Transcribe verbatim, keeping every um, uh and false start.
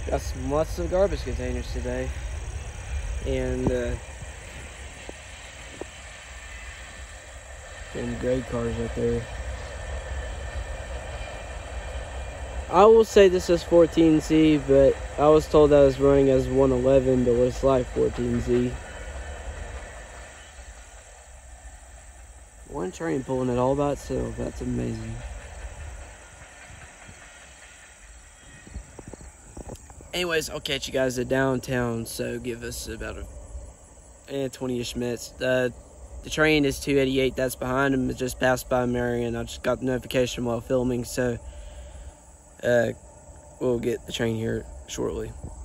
Got some lots of garbage containers today. And, uh, and gray cars right there. I will say this is fourteen Z, but I was told that I was running as one eleven, but it's like fourteen Z. One train pulling it all by itself. That's amazing. Anyways, I'll catch you guys at downtown, so give us about a eh, twenty-ish minutes. Uh, the train is two eighty-eight. That's behind him. It just passed by Marion. I just got the notification while filming, so uh, we'll get the train here shortly.